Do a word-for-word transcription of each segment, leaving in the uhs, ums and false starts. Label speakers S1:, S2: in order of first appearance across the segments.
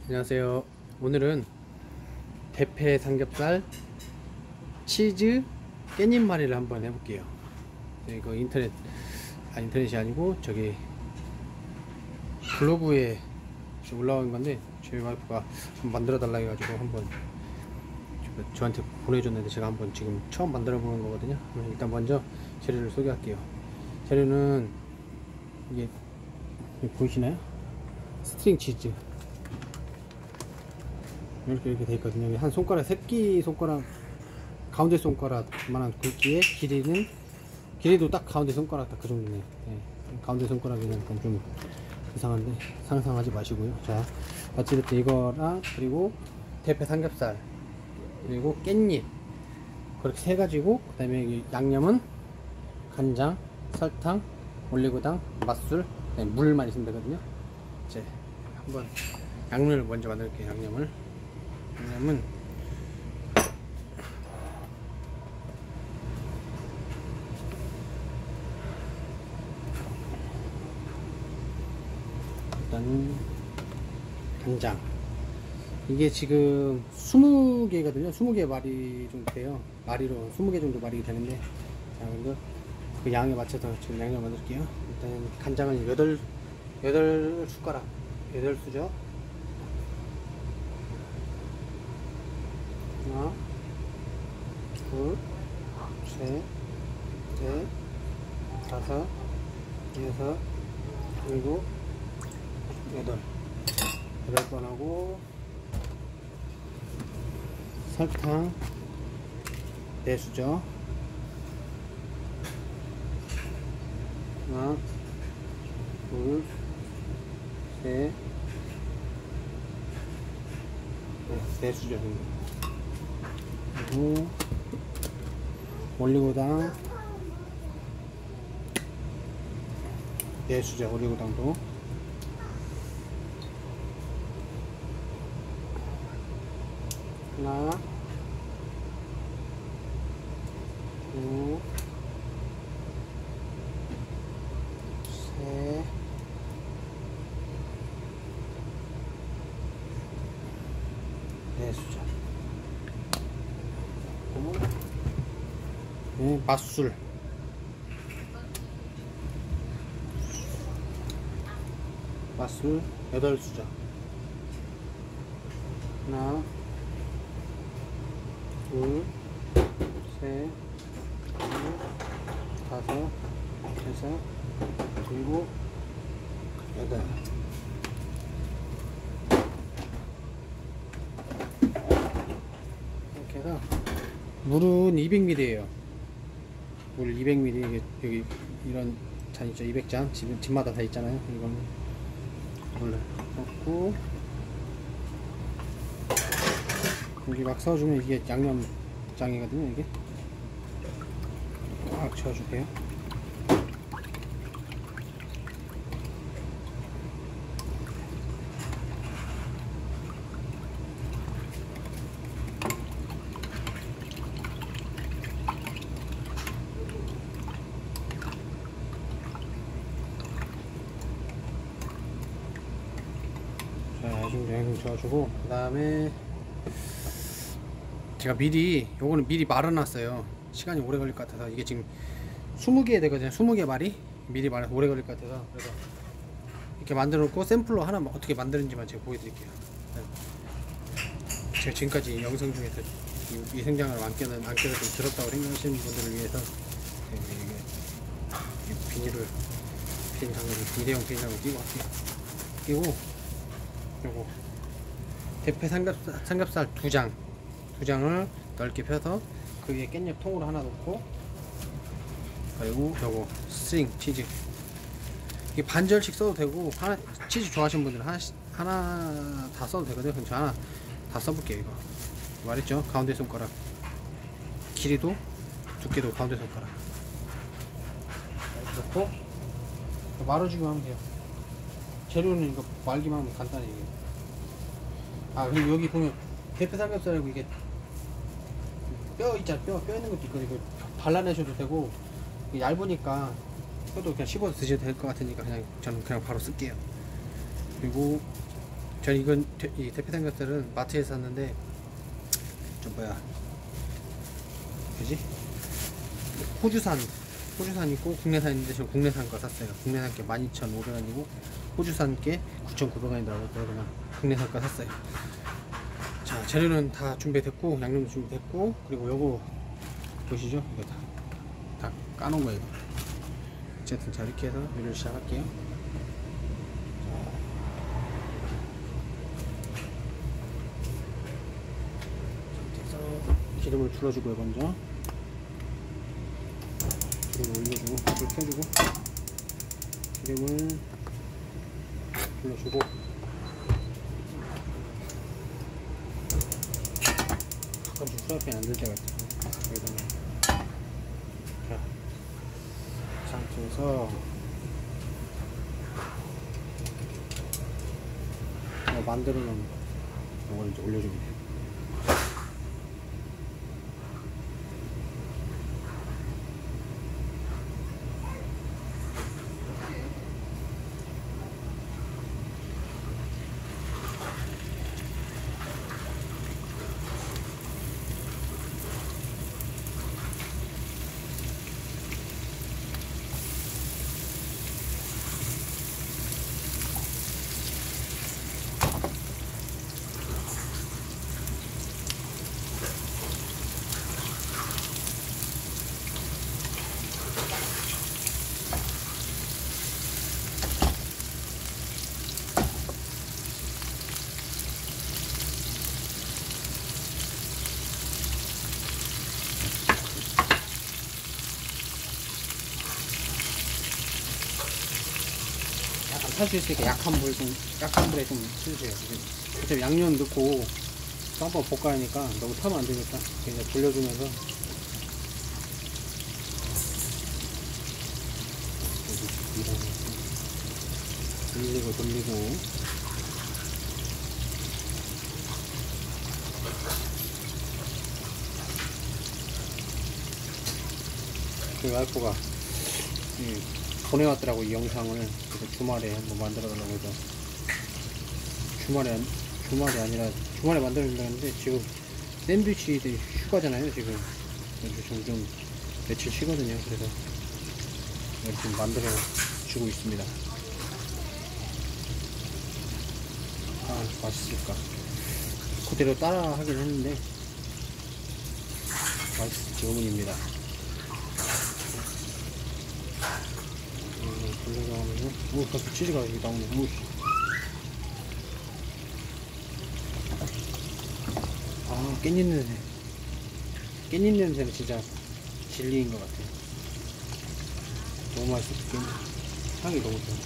S1: 안녕하세요. 오늘은 대패 삼겹살 치즈 깻잎말이를 한번 해볼게요. 이거 인터넷 아 인터넷이 아니고 저기 블로그에 올라온 건데 저희 와이프가 한번 만들어 달라 해가지고 한번 저한테 보내줬는데 제가 한번 지금 처음 만들어 보는 거거든요. 일단 먼저 재료를 소개할게요. 재료는 이게 보이시나요? 스트링 치즈 이렇게 이렇게 돼 있거든요. 한 손가락, 새끼 손가락, 가운데 손가락만한 굵기에 길이는 길이도 딱 가운데 손가락 딱 그 정도네요. 네. 가운데 손가락이는 좀 이상한데 상상하지 마시고요. 자, 어찌됐든 이거랑 그리고 대패 삼겹살 그리고 깻잎 그렇게 세 가지고, 그 다음에 양념은 간장, 설탕, 올리고당, 맛술, 물만 있으면 되거든요. 이제 한번 양념을 먼저 만들게요. 양념을 양념은 일단 간장, 이게 지금 스무 개거든요. 스무 개 마리 정도 돼요. 마리로 스무 개 정도 마리 되는데, 자, 먼저 그 양에 맞춰서 지금 양념 만들게요. 일단 간장은 여덟 여덟 숟가락, 여덟 수저. 하나, 둘, 셋, 넷, 다섯, 여섯, 일곱, 여덟. 여덟 번 하고, 설탕 네 수저. 하나, 둘, 셋, 네, 네 수저 정도. 그리고 올리고당 네 수저. 올리고당도 하나, 둘, 셋, 네 수저. 네, 맛술 맛술 여덟 수저. 하나, 둘, 셋, 넷, 다섯, 여섯, 일곱, 여덟. 이렇게 해서 물은 이백 밀리리터예요. 물 이백 밀리리터. 여기 이런 잔 있죠. 이백 잔 집, 집마다 다 있잖아요. 이거는 물을 넣고 여기 막 써주면 이게 양념장이거든요. 이게 꽉 채워줄게요. 자, 이 정도 양념 채워주고, 그 다음에 제가 미리 요거는 미리 말아놨어요. 시간이 오래 걸릴 것 같아서. 이게 지금 스무 개 되거든요. 스무 개 마리 미리 말아서 오래 걸릴 것 같아서, 그래서 이렇게 만들어 놓고 샘플로 하나 어떻게 만드는지만 제가 보여드릴게요. 제가 지금까지 영상 중에서 위생장을 안 껴서 안 껴서 좀 더럽다고 생각하시는 분들을 위해서 이게 비닐을 비닐장을 일회용 비닐장을 끼고 할게요. 끼고 요거 대패 삼겹살, 삼겹살 두 장 두 장을 넓게 펴서 그 위에 깻잎 통으로 하나 놓고, 그리고 요거 스트링 치즈, 이게 반절씩 써도 되고, 하나 치즈 좋아하시는 분들은 하나씩 하나 다 써도 되거든요. 그럼 저 하나 다 써볼게요. 이거 말했죠? 가운데 손가락, 길이도 두께도 가운데 손가락 넣고 말아주기만 하면 돼요. 재료는 이거 말기만 하면 간단히. 아, 그리고 여기 보면 대패 삼겹살이고 이게 뼈 있잖아. 뼈, 뼈 있는 것도 있거든요. 이거 발라내셔도 되고, 얇으니까 뼈도 그냥 씹어서 드셔도 될 것 같으니까 그냥 저는 그냥 바로 쓸게요. 그리고 전 이건 대, 이 대패 삼겹살은 마트에서 샀는데 좀 뭐야 뭐지? 호주산 호주산 있고 국내산 있는데 저 국내산 거 샀어요. 국내산 게 만 이천오백 원이고 호주산 게 구천구백 원이더라고요. 그래서 그냥 국내산 거 샀어요. 자, 재료는 다 준비됐고 양념도 준비됐고, 그리고 요거 보시죠? 이거 다, 다 까놓은 거예요. 어쨌든 자, 이렇게 해서 요리를 시작할게요. 자, 기름을 둘러주고요. 먼저 기름을 올려주고 불 켜주고 기름을 둘러주고, 가끔씩 프라이팬 안 될 때가 있어요. 여기다가 자, 이 상태에서 만들어 놓은 이걸 이제 올려주면 돼요. 할 수 있으니까 약한 불 좀, 약한 불에 좀 쓰세요. 어차피 양념 넣고 또 한번 볶아야 하니까 너무 타면 안 되니까 그냥 돌려주면서 돌리고 돌리고 그 와이프가 음, 보내왔더라고 이 영상을. 그래서 주말에 한번 만들어 달라고 해서 주말에 주말이 아니라 주말에 만들어 준다고 했는데 지금 샌드위치 휴가잖아요 지금. 지금 좀 며칠 쉬거든요. 그래서 이렇게 만들어 주고 있습니다. 아, 맛있을까? 그대로 따라 하긴 했는데 맛있을지 의문입니다. 돌려가면서 오, 갑자기 치즈가 여기 나오네. 오. 아, 깻잎 냄새. 깻잎 냄새는 진짜 진리인 것 같아요. 너무 맛있어. 깻잎 향이 너무 좋아.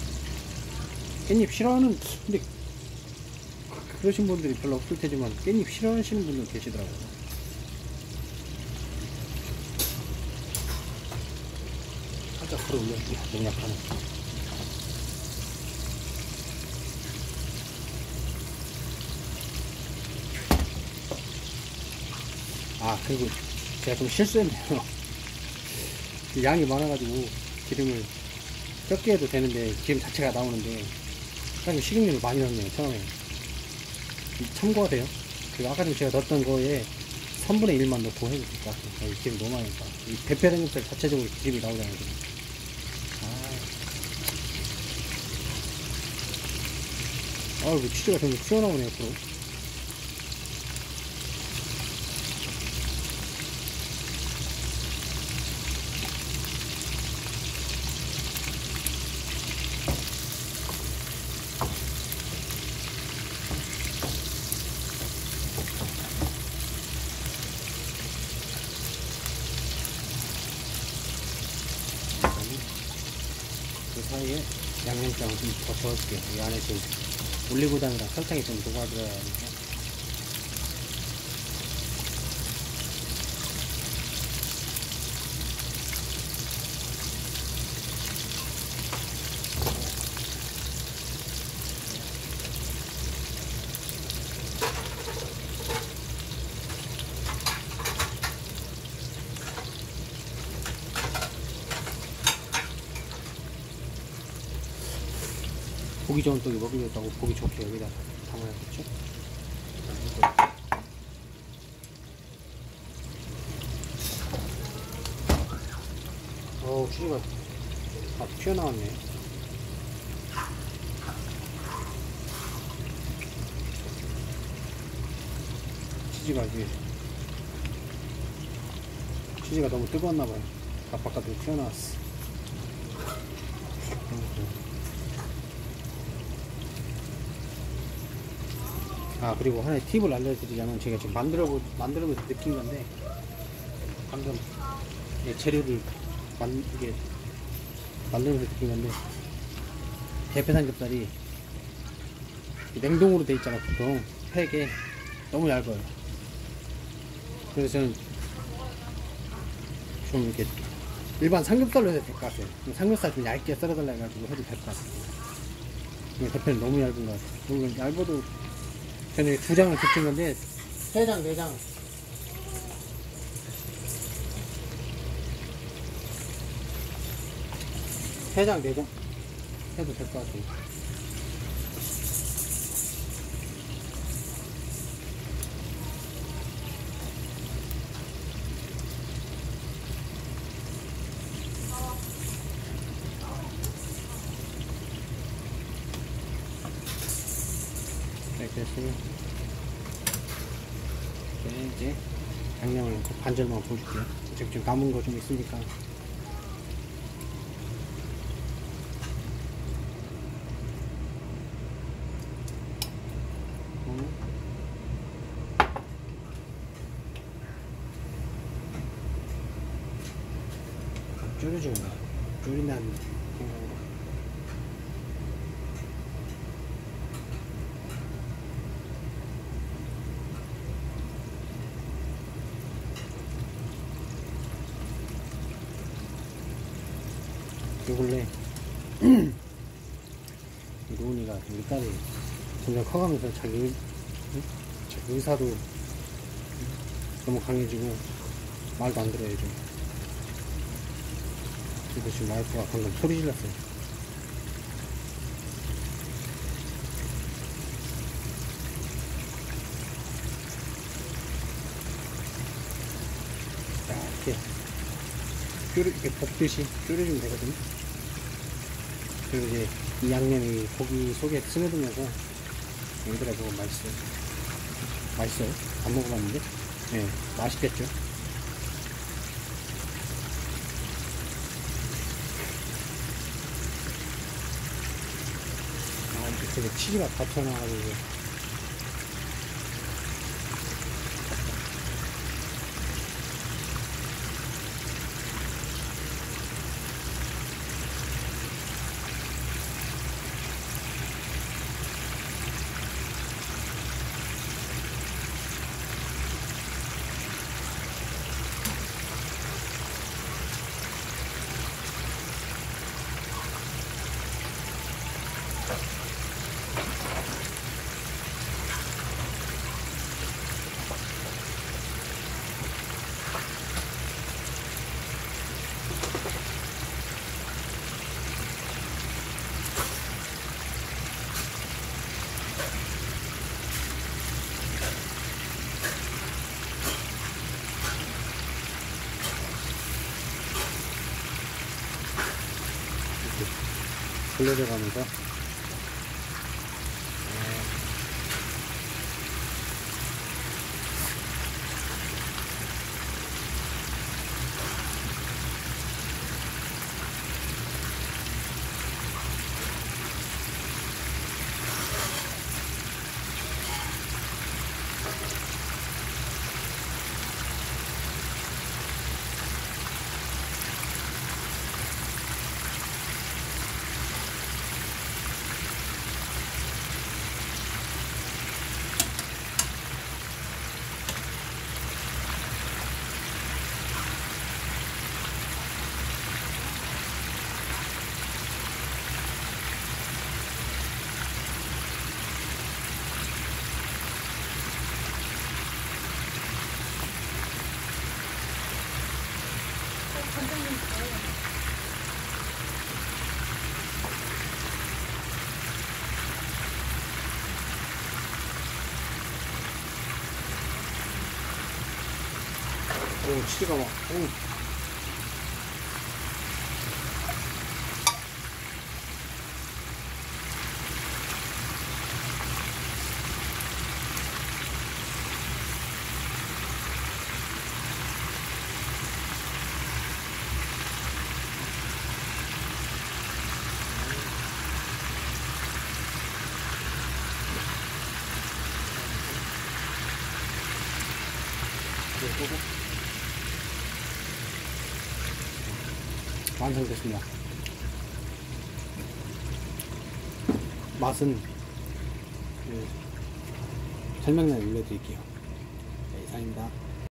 S1: 깻잎 싫어하는, 근데 그러신 분들이 별로 없을 테지만 깻잎 싫어하시는 분들 계시더라고요. 살짝 불어 올려줄게요. 너무 약하네. 아, 그리고 제가 좀 실수했네요. 양이 많아가지고 기름을 적게 해도 되는데 기름 자체가 나오는데 사실 식용유를 많이 넣었네요. 처음에 참고하세요. 그리고 아까 전에 제가 넣었던 거에 삼분의 일만 넣고 해도 될 것 같아요. 기름 너무 많으니까. 이 대패 삼겹살 자체적으로 기름이 나오잖아요. 아이고, 치즈가 좀 튀어나오네, 옆으로. 그 사이에 양념장을 좀 더 저을게요. 이 안에 지금 올리고당이랑 설탕이 좀 녹아들어야 하니까. 고기 좋은 떡이 먹이려고 고기 좋게 여기다 담아야겠죠. 어우, 치즈가 다 튀어나왔네. 치즈가 이게 치즈가 너무 뜨거웠나봐요. 다 바깥으로 튀어나왔어. 아, 그리고 하나의 팁을 알려드리자면, 제가 지금 만들어 만들어보면서 느낀 건데, 방금 재료를 만 이게 만들면서 느낀 건데, 대패 삼겹살이 냉동으로 돼 있잖아. 보통 팩에 너무 얇아요. 그래서 저는 좀 이렇게 일반 삼겹살로 해도 될 것 같아요. 삼겹살 좀 얇게 썰어달라 해가지고 해도 될 것 같아요. 대패는 너무 얇은 것 같아요. 너무 얇아도 저는 두 장을 붙인 건데, 세 장, 네 장. 세 장, 네 장 해도 될 것 같아요. 이렇게 했으면, 이제, 이제 양념을 반절만 부어줄게요. 지금 좀 남은 거 좀 있으니까. 졸여주는 거야. 졸인다는 생각으로. 요 근래 로운이가 우리 딸이 점점 커가면서 자기, 의, 자기 의사도 너무 강해지고 말도 안 들어요 요즘. 그래서 지금 와이프가 방금 소리 질렀어요. 자, 이렇게 쪼르, 이렇게 볶듯이 졸여주면 되거든요. 그리고 이제 이 양념이 고기 속에 스며들면서 얘들아 그거 맛있어요. 맛있어요? 안 먹어봤는데? 네, 맛있겠죠? 아, 이렇게 되게 치즈가 다 튀어나와가지고. 돌려져 가면서 오, 치즈가 막, 오. 완성됐습니다. 맛은 네, 설명란에 올려드릴게요. 네, 이상입니다.